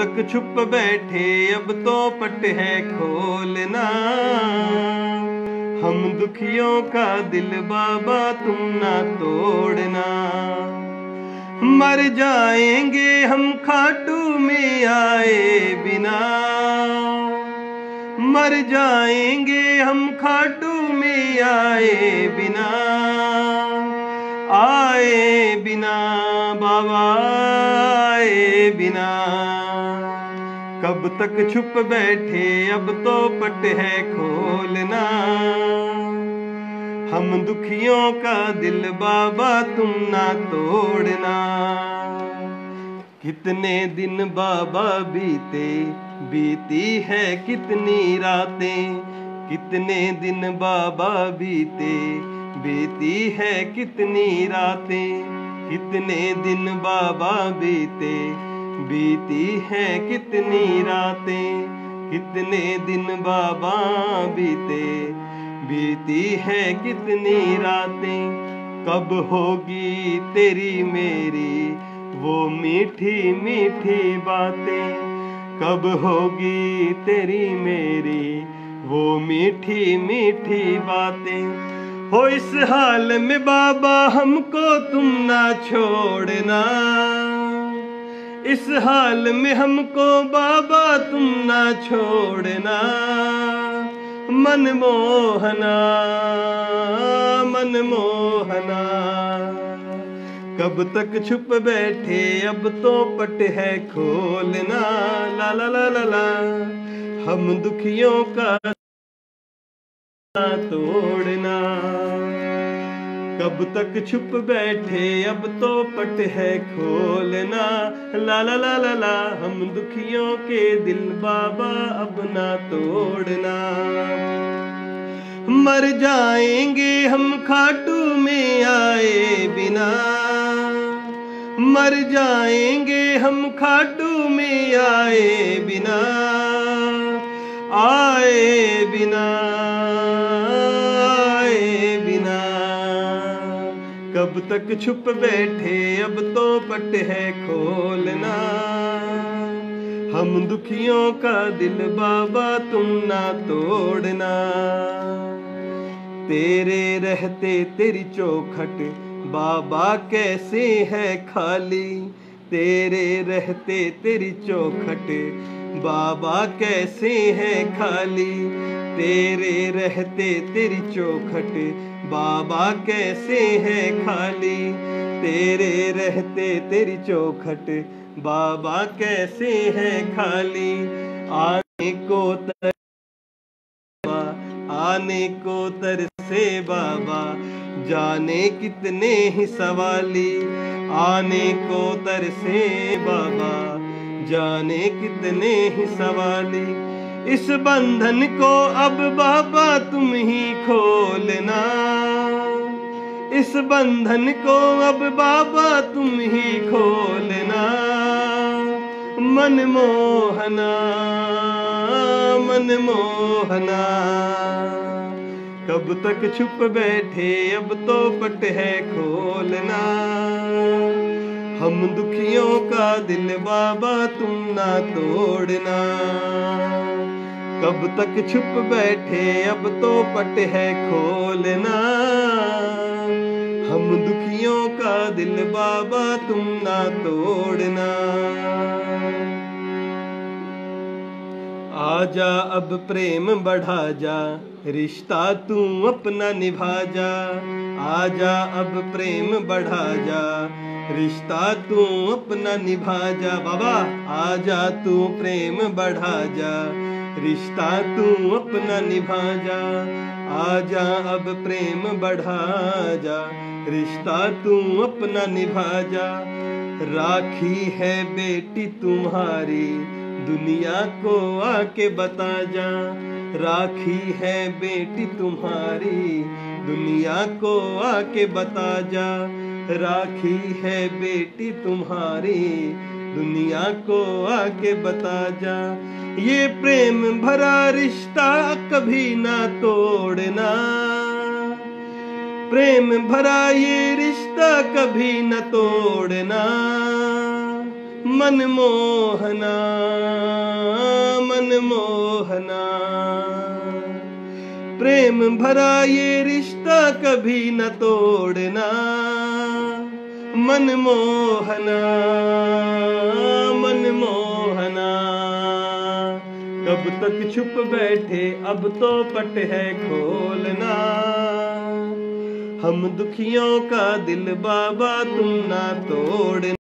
तक छुप बैठे अब तो पट है खोलना। हम दुखियों का दिल बाबा तुम ना तोड़ना। मर जाएंगे हम खाटू में आए बिना, मर जाएंगे हम खाटू में आए बिना, आए बिना बाबा आए बिना। कब तक छुप बैठे अब तो पट है खोलना। हम दुखियों का दिल बाबा तुम ना तोड़ना। कितने दिन बाबा बीते, बीती है कितनी रातें। कितने दिन बाबा बीते, बीती है कितनी रातें। कितने दिन बाबा बीते, बीती है कितनी रातें। कितने दिन बाबा बीते, बीती है कितनी रातें। कब होगी तेरी मेरी वो मीठी मीठी बातें। कब होगी तेरी मेरी वो मीठी मीठी बातें। हो इस हाल में बाबा हमको तुम ना छोड़ना। इस हाल में हमको बाबा तुम ना छोड़ना। मनमोहना मनमोहना। कब तक छुप बैठे अब तो पट है खोलना। ला ला ला ला ला। हम दुखियों का तोड़ना। कब तक छुप बैठे अब तो पट है खोलना। ला ला ला ला ला। हम दुखियों के दिल बाबा अब ना तोड़ना। मर जाएंगे हम खाटू में आए बिना, मर जाएंगे हम खाटू में आए बिना, आए बिना आए बिना। कब तक छुप बैठे अब तो पट है खोलना। हम दुखियों का दिल बाबा तुम ना तोड़ना। तेरे रहते तेरी चौखट बाबा कैसे है खाली। तेरे रहते तेरी चौखट बाबा कैसे है खाली। तेरे रहते तेरी चौखट बाबा कैसे है खाली। तेरे रहते तेरी चौखट बाबा कैसे है खाली। आने को आने को तरसे बाबा जाने कितने ही सवाली। आने को तरसे बाबा जाने कितने ही सवाली। इस बंधन को अब बाबा तुम ही खोलना। इस बंधन को अब बाबा तुम ही खोलना। मनमोहना मनमोहना। कब तक छुप बैठे अब तो पट है खोलना। हम दुखियों का दिल बाबा तुम ना तोड़ना। कब तक छुप बैठे अब तो पट है खोलना। हम दुखियों का दिल बाबा तुम ना तोड़ना। आजा अब प्रेम बढ़ा जा, रिश्ता तू अपना निभा जा। आजा अब प्रेम बढ़ा जा, रिश्ता तू अपना निभा जा। बाबा आजा तू प्रेम बढ़ा जा, रिश्ता तू अपना निभा जा। आजा अब प्रेम बढ़ा जा, रिश्ता तू अपना निभा जा। राखी है बेटी तुम्हारी दुनिया को आके बता जा। राखी है बेटी तुम्हारी दुनिया को आके बता जा। राखी है बेटी तुम्हारी दुनिया को आके बता जा। ये प्रेम भरा रिश्ता कभी ना तोड़ना। प्रेम भरा ये रिश्ता कभी न तोड़ना। मनमोहना मनमोहना। प्रेम भरा ये रिश्ता कभी न तोड़ना, मनमोहना मनमोहना। कब तक छुप बैठे अब तो पट है खोलना, हम दुखियों का दिल बाबा तुम ना तोड़ना।